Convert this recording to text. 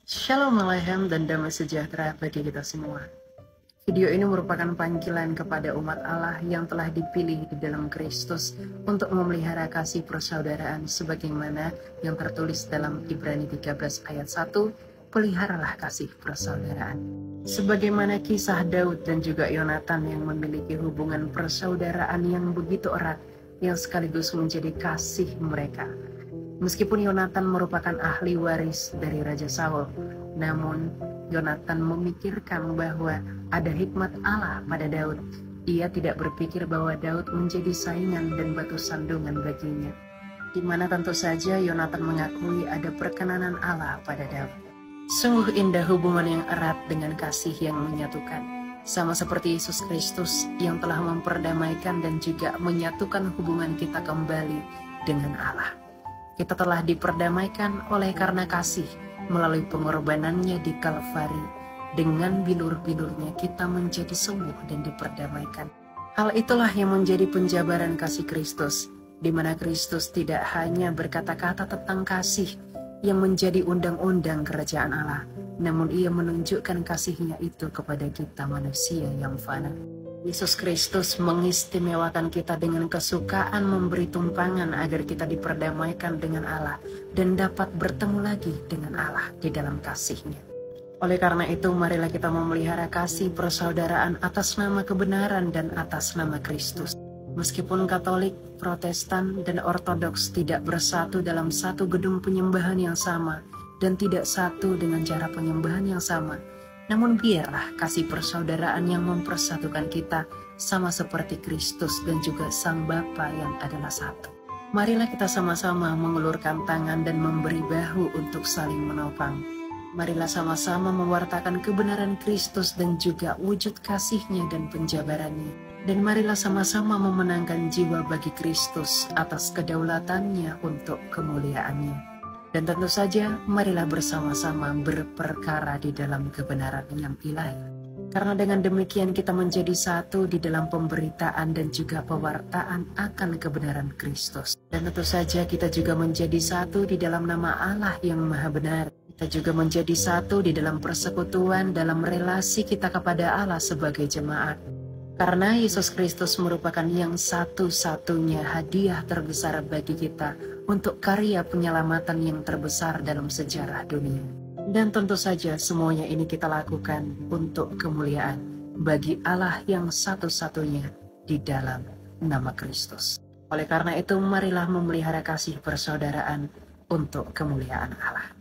Shalom Aleichem dan damai sejahtera bagi kita semua. Video ini merupakan panggilan kepada umat Allah yang telah dipilih di dalam Kristus untuk memelihara kasih persaudaraan sebagaimana yang tertulis dalam Ibrani 13 ayat 1, peliharalah kasih persaudaraan. Sebagaimana kisah Daud dan juga Yonatan yang memiliki hubungan persaudaraan yang begitu erat yang sekaligus menjadi kasih mereka. Meskipun Yonatan merupakan ahli waris dari Raja Saul, namun Yonatan memikirkan bahwa ada hikmat Allah pada Daud. Ia tidak berpikir bahwa Daud menjadi saingan dan batu sandungan baginya. Di mana tentu saja Yonatan mengakui ada perkenanan Allah pada Daud. Sungguh indah hubungan yang erat dengan kasih yang menyatukan. Sama seperti Yesus Kristus yang telah memperdamaikan dan juga menyatukan hubungan kita kembali dengan Allah. Kita telah diperdamaikan oleh karena kasih melalui pengorbanannya di Kalvari. Dengan bilur-bilurnya kita menjadi sembuh dan diperdamaikan. Hal itulah yang menjadi penjabaran kasih Kristus, di mana Kristus tidak hanya berkata-kata tentang kasih yang menjadi undang-undang kerajaan Allah, namun ia menunjukkan kasihnya itu kepada kita manusia yang fana. Yesus Kristus mengistimewakan kita dengan kesukaan memberi tumpangan agar kita diperdamaikan dengan Allah dan dapat bertemu lagi dengan Allah di dalam kasih-Nya. Oleh karena itu, marilah kita memelihara kasih persaudaraan atas nama kebenaran dan atas nama Kristus. Meskipun Katolik, Protestan, dan Ortodoks tidak bersatu dalam satu gedung penyembahan yang sama dan tidak satu dengan cara penyembahan yang sama, namun biarlah kasih persaudaraan yang mempersatukan kita sama seperti Kristus dan juga Sang Bapa yang adalah satu. Marilah kita sama-sama mengulurkan tangan dan memberi bahu untuk saling menopang. Marilah sama-sama mewartakan kebenaran Kristus dan juga wujud kasih-Nya dan penjabarannya. Dan marilah sama-sama memenangkan jiwa bagi Kristus atas kedaulatannya untuk kemuliaan-Nya. Dan tentu saja, marilah bersama-sama berperkara di dalam kebenaran yang ilahi. Karena dengan demikian kita menjadi satu di dalam pemberitaan dan juga pewartaan akan kebenaran Kristus. Dan tentu saja kita juga menjadi satu di dalam nama Allah yang Maha Benar. Kita juga menjadi satu di dalam persekutuan dalam relasi kita kepada Allah sebagai jemaat. Karena Yesus Kristus merupakan yang satu-satunya hadiah terbesar bagi kita untuk karya penyelamatan yang terbesar dalam sejarah dunia. Dan tentu saja semuanya ini kita lakukan untuk kemuliaan bagi Allah yang satu-satunya di dalam nama Kristus. Oleh karena itu, marilah memelihara kasih persaudaraan untuk kemuliaan Allah.